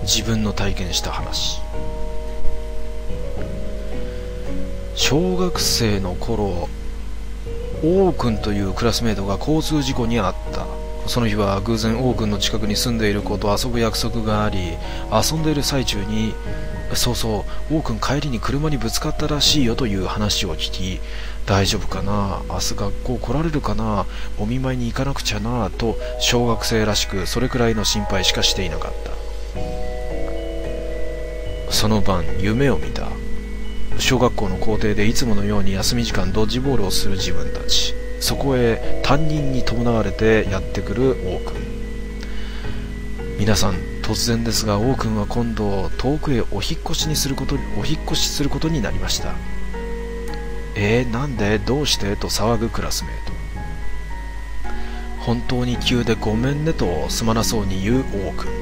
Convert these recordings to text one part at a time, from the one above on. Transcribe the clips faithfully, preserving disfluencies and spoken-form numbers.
自分の体験した話。小学生の頃、王くんというクラスメートが交通事故に遭った。その日は偶然王くんの近くに住んでいる子と遊ぶ約束があり、遊んでいる最中に、そうそう、王くん帰りに車にぶつかったらしいよという話を聞き、大丈夫かな、明日学校来られるかな、お見舞いに行かなくちゃなと、小学生らしくそれくらいの心配しかしていなかった。その晩、夢を見た。小学校の校庭でいつものように休み時間ドッジボールをする自分たち。そこへ担任に伴われてやってくる王くん。皆さん、突然ですが王くんは今度遠くへお引っ越しにすることお引っ越しすることになりました。えー、なんでどうしてと騒ぐクラスメート。本当に急でごめんねとすまなそうに言う王くん。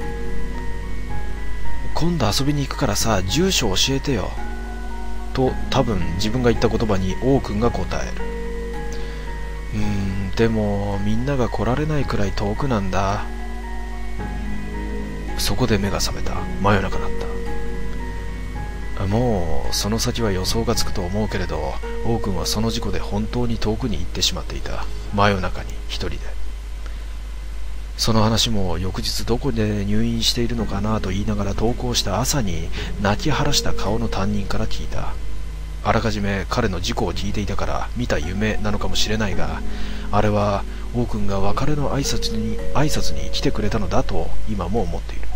今度遊びに行くからさ、住所教えてよと多分自分が言った言葉に王くんが答える。うーん、でもみんなが来られないくらい遠くなんだ。そこで目が覚めた。真夜中だった。もうその先は予想がつくと思うけれど、王くんはその事故で本当に遠くに行ってしまっていた。真夜中に一人で。その話も翌日どこで入院しているのかなと言いながら登校した朝に泣き晴らした顔の担任から聞いた。あらかじめ彼の事故を聞いていたから見た夢なのかもしれないが、あれは王くんが別れの挨拶に挨拶に来てくれたのだと今も思っている。